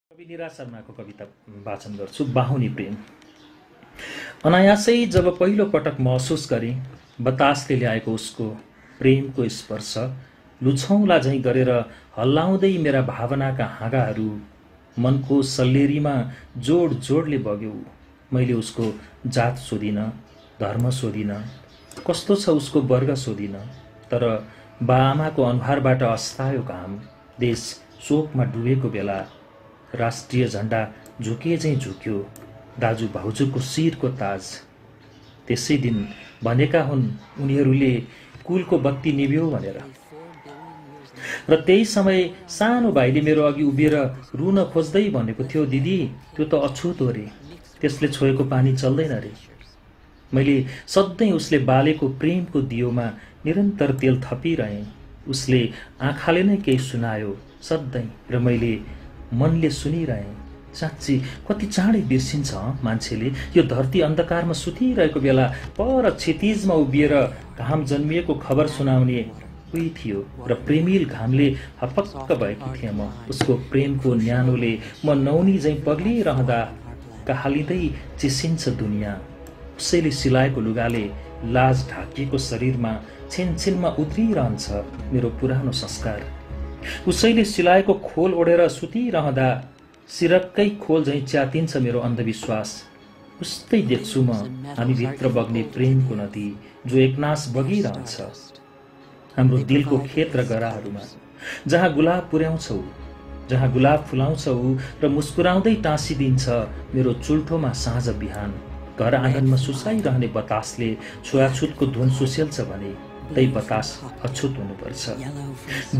कवि निराज शर्माको कविता वाचन गर्छु। बाहुनी प्रेम। अनायासै जब पहिलो पटक महसुस गरेँ बतासले ल्याएको उसको प्रेमको स्पर्श, लुछौँला झैँ गरेर हल्लाउँदै मेरा भावनाका हाँगाहरू मनको सल्लेरीमा जोड जोडले बग्यो। मैले उसको जात सोधिन, धर्म सोधिन, कस्तो छ उसको वर्ग सोधिन, तर बाआमाको अनुहारबाट अस्तायो घाम। देश शोकमा डुबेको बेला राष्ट्रिय झण्डा झुके झैँ झुक्यो दाजु भाउजूको शिरको ताज। त्यसै दिन भनेका हुन् उनीहरूले कुलको बत्ती निभ्यो भनेर। र त्यही समय सानो भाइले मेरो अघि उभिएर रुन खोज्दै भनेको थियो, दिदी त्यो त अछुत हो रे, त्यसले छोएको पानी चल्दैन रे। मैले सधैँ उसले बालेको प्रेमको दियोमा निरन्तर तेल थपिरहेँ। उसले आँखाले नै केही सुनायो सधैँ र मैले मनले सुनिरहेँ। साँच्ची कति चाँडै बिर्सिन्छ मान्छेले। यो धरती अन्धकारमा सुतिरहेको बेला पर क्षितिजमा उभिएर घाम जन्मिएको खबर सुनाउने कोही थियो र प्रेमिल घामले हपक्क भएकी थिएँ म। उसको प्रेमको न्यानोले म नौनी झैँ पग्लिरहँदा कहालिँदै चिसिन्छ दुनियाँ। उसैले सिलाएको लुगाले लाज ढाकिएको शरीरमा छिनछिनमा उद्रिरहन्छ मेरो पुरानो संस्कार। उसैले सिलाएको खोल ओढेर सुतिरहँदा सिरक्कै खोल झैँ च्यातिन्छ मेरो अन्धविश्वास। उस्तै देख्छु म हामीभित्र बग्ने प्रेमको नदी जो एकनास बगिरहन्छ हाम्रो दिलको खेत र गराहरूमा। जहाँ गुलाब पुर्याउँछौ, जहाँ गुलाब फुलाउँछौ र मुस्कुराउँदै टाँसिदिन्छ मेरो चुल्ठोमा साँझ बिहान। घर आँगनमा सुसाइरहने बतासले छुवाछुतको धुन सुसेल्छ भने त्यही बतास अछुत हुनुपर्छ।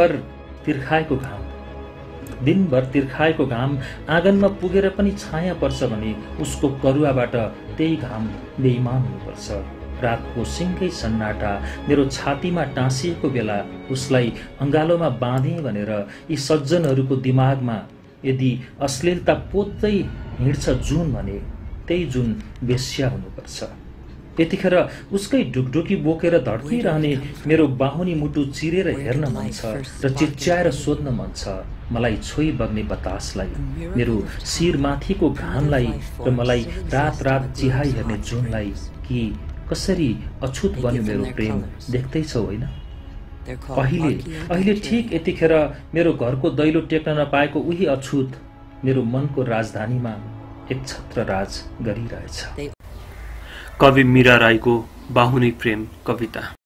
दिनभर तिर्खाएको घाम आँगनमा पुगेर पनि छाया पर्छ भने उसको करुवाबाट त्यही घाम बेइमान हुनुपर्छ। रातको सिङ्गै सन्नाटा मेरो छातीमा टाँसिएको बेला उसलाई अँगालोमा बाँधेँ भनेर यी सज्जनहरूको दिमागमा यदि अश्लीलता पोत्दै हिँड्छ जुन भने त्यही जुन वेश्या हुनुपर्छ। यतिखेर उसकै ढुकढुकी बोकेर धड्किरहने मेरो बाहुनी मुटु चिरेर हेर्न मन छ र चिच्याएर सोध्न मन छ मलाई छोई बग्ने बतासलाई, मेरो शिरमाथिको घामलाई र मलाई रात रात चिहाई हेर्ने जुनलाई कि कसरी अछुत बन्यो मेरो प्रेम देख्दैछौ होइन। अहिले ठिक यतिखेर मेरो घरको दैलो टेक्न नपाएको उही अछुत मेरो मनको राजधानीमा एक छत्र राज गरिरहेछ। कवि मीरा राईको बाहुनी प्रेम कविता।